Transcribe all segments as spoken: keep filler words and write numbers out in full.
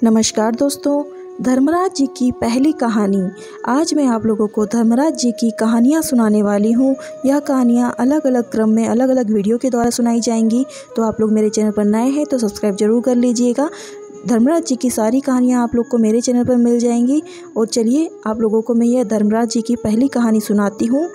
नमस्कार दोस्तों, धर्मराज जी की पहली कहानी। आज मैं आप लोगों को धर्मराज जी की कहानियाँ सुनाने वाली हूँ। यह कहानियाँ अलग अलग क्रम में अलग अलग वीडियो के द्वारा सुनाई जाएंगी। तो आप लोग मेरे चैनल पर नए हैं तो सब्सक्राइब जरूर कर लीजिएगा। धर्मराज जी की सारी कहानियाँ आप लोग को मेरे चैनल पर मिल जाएंगी। और चलिए आप लोगों को मैं यह धर्मराज जी की पहली कहानी सुनाती हूँ।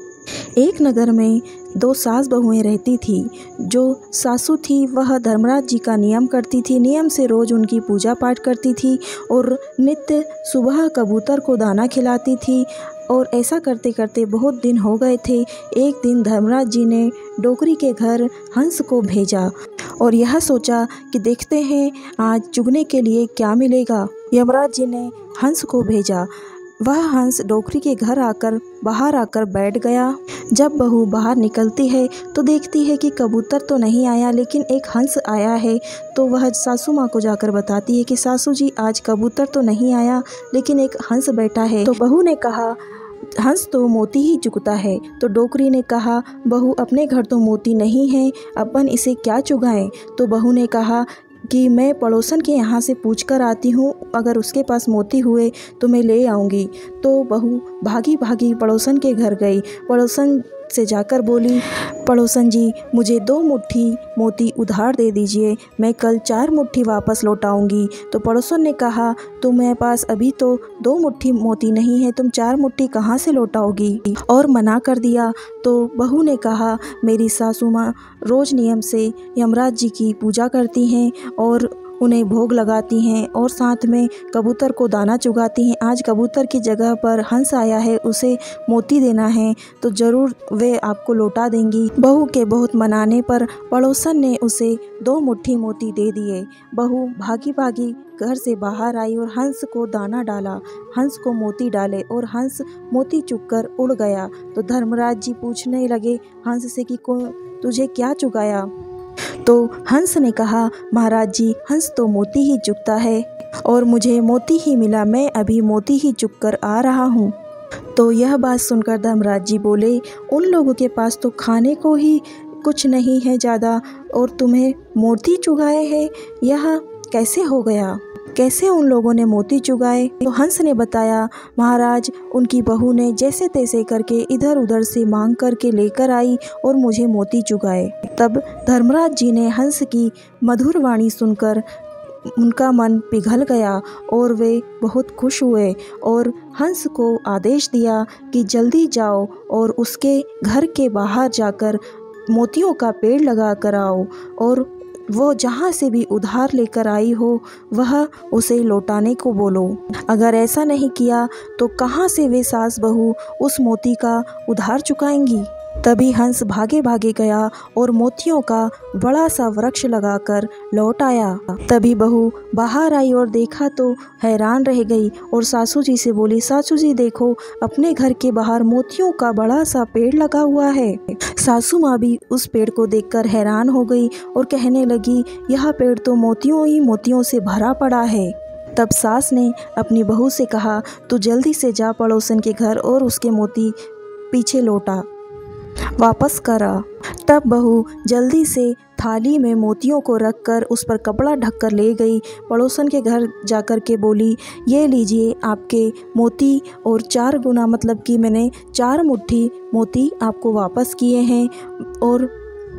एक नगर में दो सास बहुएं रहती थी। जो सासू थी वह धर्मराज जी का नियम करती थी, नियम से रोज उनकी पूजा पाठ करती थी और नित्य सुबह कबूतर को दाना खिलाती थी। और ऐसा करते करते बहुत दिन हो गए थे। एक दिन धर्मराज जी ने डोकरी के घर हंस को भेजा और यह सोचा कि देखते हैं आज चुगने के लिए क्या मिलेगा। यमराज जी ने हंस को भेजा। वह हंस डोकरी के घर आकर बाहर आकर बैठ गया। जब बहू बाहर निकलती है तो देखती है कि कबूतर तो नहीं आया, लेकिन एक हंस आया है। तो वह सासू माँ को जाकर बताती है कि सासू जी आज कबूतर तो नहीं आया, लेकिन एक हंस बैठा है। तो बहू ने कहा हंस तो मोती ही चुगता है। तो डोकरी ने कहा बहू अपने घर तो मोती नहीं है, अपन इसे क्या चुगाएं। तो बहू ने कहा कि मैं पड़ोसन के यहाँ से पूछ कर आती हूँ, अगर उसके पास मोती हुए तो मैं ले आऊँगी। तो बहू भागी भागी पड़ोसन के घर गई। पड़ोसन से जाकर बोली, पड़ोसन जी मुझे दो मुट्ठी मोती उधार दे दीजिए, मैं कल चार मुट्ठी वापस लौटाऊंगी। तो पड़ोसन ने कहा तुम्हारे पास अभी तो दो मुट्ठी मोती नहीं है, तुम चार मुट्ठी कहाँ से लौटाओगी, और मना कर दिया। तो बहू ने कहा मेरी सासू माँ रोज नियम से यमराज जी की पूजा करती हैं और उन्हें भोग लगाती हैं और साथ में कबूतर को दाना चुगाती हैं। आज कबूतर की जगह पर हंस आया है, उसे मोती देना है तो ज़रूर वे आपको लौटा देंगी। बहू के बहुत मनाने पर पड़ोसन ने उसे दो मुट्ठी मोती दे दिए। बहू भागी भागी घर से बाहर आई और हंस को दाना डाला, हंस को मोती डाले और हंस मोती चुगकर उड़ गया। तो धर्मराज जी पूछने लगे हंस से कि को तुझे क्या चुगाया। तो हंस ने कहा महाराज जी हंस तो मोती ही चुगता है और मुझे मोती ही मिला, मैं अभी मोती ही चुग कर आ रहा हूँ। तो यह बात सुनकर धर्मराज जी बोले उन लोगों के पास तो खाने को ही कुछ नहीं है ज़्यादा और तुम्हें मोती चुगाए हैं, यह कैसे हो गया, कैसे उन लोगों ने मोती चुगाए। तो हंस ने बताया महाराज उनकी बहू ने जैसे तैसे करके इधर उधर से मांग करके लेकर आई और मुझे मोती चुगाए। तब धर्मराज जी ने हंस की मधुर वाणी सुनकर उनका मन पिघल गया और वे बहुत खुश हुए और हंस को आदेश दिया कि जल्दी जाओ और उसके घर के बाहर जाकर मोतियों का पेड़ लगा कर आओ और वो जहाँ से भी उधार लेकर आई हो वह उसे लौटाने को बोलो। अगर ऐसा नहीं किया तो कहाँ से वे सास बहू उस मोती का उधार चुकाएंगी। तभी हंस भागे भागे गया और मोतियों का बड़ा सा वृक्ष लगाकर लौट आया। तभी बहू बाहर आई और देखा तो हैरान रह गई और सासू जी से बोली सासू जी देखो अपने घर के बाहर मोतियों का बड़ा सा पेड़ लगा हुआ है। सासू माँ भी उस पेड़ को देखकर हैरान हो गई और कहने लगी यह पेड़ तो मोतियों ही मोतियों से भरा पड़ा है। तब सास ने अपनी बहू से कहा तू जल्दी से जा पड़ोसन के घर और उसके मोती पीछे लौटा वापस करा। तब बहू जल्दी से थाली में मोतियों को रखकर उस पर कपड़ा ढककर ले गई। पड़ोसन के घर जाकर के बोली ये लीजिए आपके मोती और चार गुना मतलब कि मैंने चार मुट्ठी मोती आपको वापस किए हैं और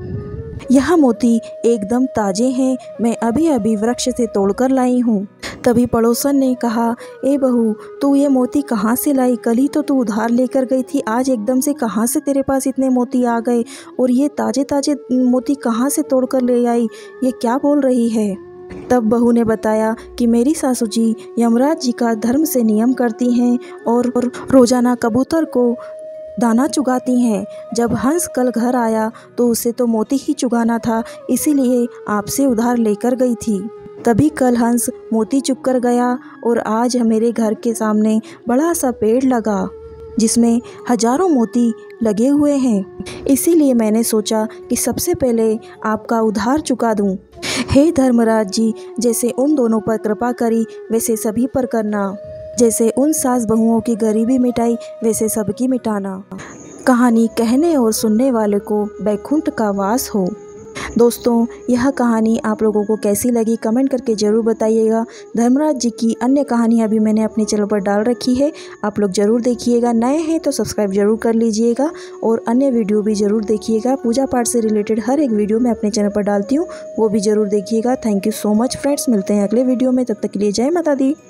यह मोती एकदम ताज़े हैं, मैं अभी अभी वृक्ष से तोड़कर लाई हूँ। तभी पड़ोसन ने कहा ए बहू तू ये मोती कहाँ से लाई, कल ही तो तू उधार लेकर गई थी, आज एकदम से कहाँ से तेरे पास इतने मोती आ गए और ये ताज़े ताज़े मोती कहाँ से तोड़कर ले आई, ये क्या बोल रही है। तब बहू ने बताया कि मेरी सासू जी यमराज जी का धर्म से नियम करती हैं और रोज़ाना कबूतर को दाना चुगाती हैं। जब हंस कल घर आया तो उसे तो मोती ही चुगाना था, इसीलिए आपसे उधार लेकर गई थी। तभी कल हंस मोती चुग कर गया और आज मेरे घर के सामने बड़ा सा पेड़ लगा जिसमें हजारों मोती लगे हुए हैं, इसीलिए मैंने सोचा कि सबसे पहले आपका उधार चुका दूं। हे धर्मराज जी जैसे उन दोनों पर कृपा करी वैसे सभी पर करना, जैसे उन सास बहुओं की गरीबी मिटाई वैसे सबकी मिटाना। कहानी कहने और सुनने वाले को बैकुंठ का वास हो। दोस्तों यह कहानी आप लोगों को कैसी लगी कमेंट करके ज़रूर बताइएगा। धर्मराज जी की अन्य कहानियाँ भी मैंने अपने चैनल पर डाल रखी है, आप लोग ज़रूर देखिएगा। नए हैं तो सब्सक्राइब ज़रूर कर लीजिएगा और अन्य वीडियो भी ज़रूर देखिएगा। पूजा पाठ से रिलेटेड हर एक वीडियो मैं अपने चैनल पर डालती हूँ, वो भी ज़रूर देखिएगा। Thank you so much friends, मिलते हैं अगले वीडियो में, तब तक के लिए जय माता दी।